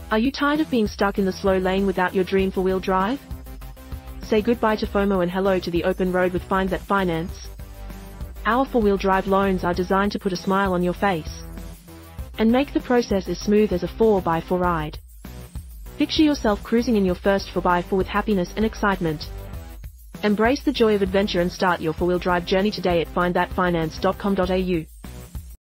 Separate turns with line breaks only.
Are you tired of being stuck in the slow lane without your dream four-wheel drive? Say goodbye to FOMO and hello to the open road with FineVet Finance. Our four-wheel drive loans are designed to put a smile on your face and make the process as smooth as a 4x4 ride. Picture yourself cruising in your first 4x4 with happiness and excitement. Embrace the joy of adventure and start your four-wheel drive journey today at finethatfinance.com.au.